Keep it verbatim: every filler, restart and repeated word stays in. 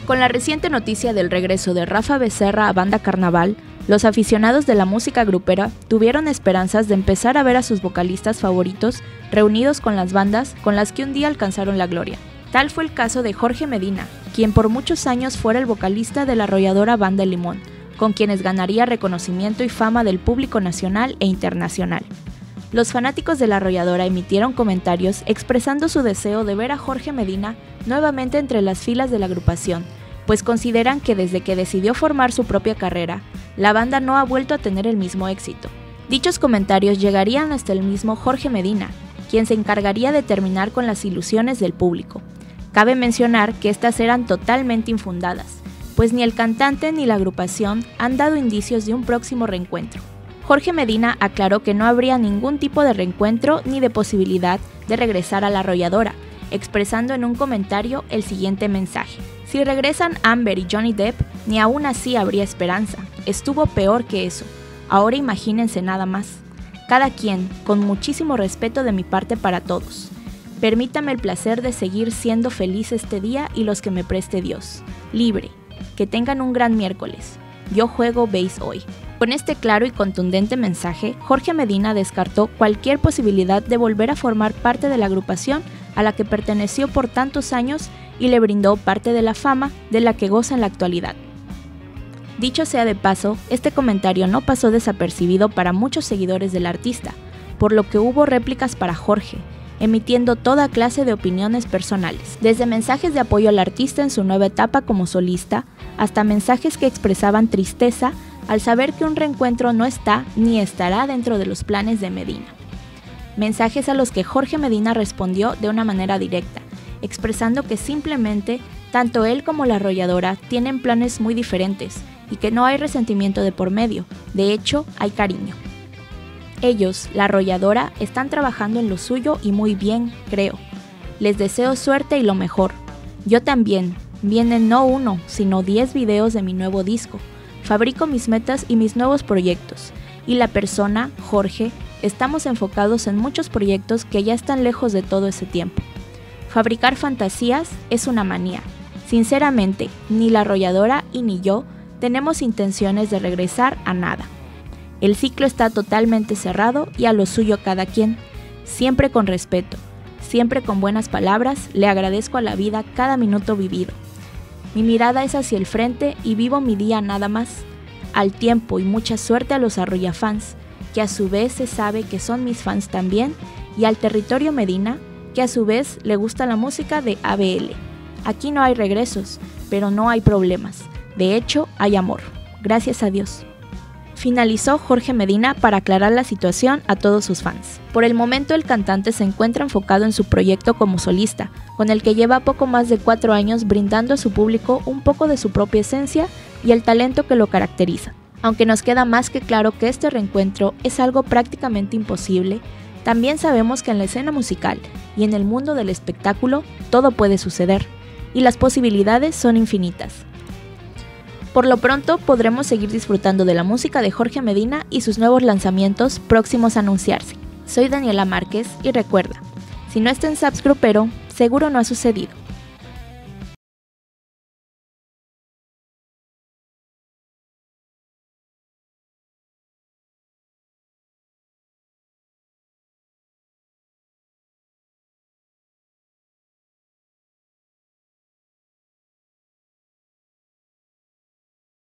Con la reciente noticia del regreso de Rafa Becerra a Banda Carnaval, los aficionados de la música grupera tuvieron esperanzas de empezar a ver a sus vocalistas favoritos reunidos con las bandas con las que un día alcanzaron la gloria. Tal fue el caso de Jorge Medina, quien por muchos años fuera el vocalista de la arrolladora Banda El Limón, con quienes ganaría reconocimiento y fama del público nacional e internacional. Los fanáticos de la arrolladora emitieron comentarios expresando su deseo de ver a Jorge Medina nuevamente entre las filas de la agrupación, pues consideran que desde que decidió formar su propia carrera, la banda no ha vuelto a tener el mismo éxito. Dichos comentarios llegarían hasta el mismo Jorge Medina, quien se encargaría de terminar con las ilusiones del público. Cabe mencionar que estas eran totalmente infundadas, pues ni el cantante ni la agrupación han dado indicios de un próximo reencuentro. Jorge Medina aclaró que no habría ningún tipo de reencuentro ni de posibilidad de regresar a la arrolladora, expresando en un comentario el siguiente mensaje: si regresan Amber y Johnny Depp, ni aún así habría esperanza, estuvo peor que eso, ahora imagínense nada más. Cada quien, con muchísimo respeto de mi parte para todos. Permítame el placer de seguir siendo feliz este día y los que me preste Dios. Libre. Que tengan un gran miércoles. Yo juego bass hoy. Con este claro y contundente mensaje, Jorge Medina descartó cualquier posibilidad de volver a formar parte de la agrupación a la que perteneció por tantos años y le brindó parte de la fama de la que goza en la actualidad. Dicho sea de paso, este comentario no pasó desapercibido para muchos seguidores del artista, por lo que hubo réplicas para Jorge, emitiendo toda clase de opiniones personales, desde mensajes de apoyo al artista en su nueva etapa como solista, hasta mensajes que expresaban tristeza al saber que un reencuentro no está ni estará dentro de los planes de Medina. Mensajes a los que Jorge Medina respondió de una manera directa, expresando que simplemente tanto él como la arrolladora tienen planes muy diferentes y que no hay resentimiento de por medio, de hecho hay cariño. Ellos, la arrolladora, están trabajando en lo suyo y muy bien, creo. Les deseo suerte y lo mejor. Yo también. Vienen no uno, sino diez videos de mi nuevo disco. Fabrico mis metas y mis nuevos proyectos. Y la persona, Jorge, estamos enfocados en muchos proyectos que ya están lejos de todo ese tiempo. Fabricar fantasías es una manía. Sinceramente, ni la arrolladora y ni yo tenemos intenciones de regresar a nada. El ciclo está totalmente cerrado y a lo suyo cada quien, siempre con respeto, siempre con buenas palabras, le agradezco a la vida cada minuto vivido. Mi mirada es hacia el frente y vivo mi día nada más, al tiempo y mucha suerte a los arrollafans, que a su vez se sabe que son mis fans también, y al territorio Medina, que a su vez le gusta la música de A B L. Aquí no hay regresos, pero no hay problemas, de hecho hay amor, gracias a Dios. Finalizó Jorge Medina para aclarar la situación a todos sus fans. Por el momento el cantante se encuentra enfocado en su proyecto como solista, con el que lleva poco más de cuatro años brindando a su público un poco de su propia esencia y el talento que lo caracteriza. Aunque nos queda más que claro que este reencuentro es algo prácticamente imposible, también sabemos que en la escena musical y en el mundo del espectáculo todo puede suceder, y las posibilidades son infinitas. Por lo pronto podremos seguir disfrutando de la música de Jorge Medina y sus nuevos lanzamientos próximos a anunciarse. Soy Daniela Márquez y recuerda, si no está en Saps Grupero, seguro no ha sucedido.